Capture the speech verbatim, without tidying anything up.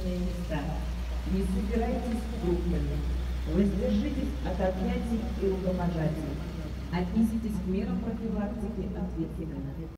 общественные места. Не собирайтесь группами. Воздержитесь от объятий и рукопожатий. Отнеситесь к мерам профилактики ответственно.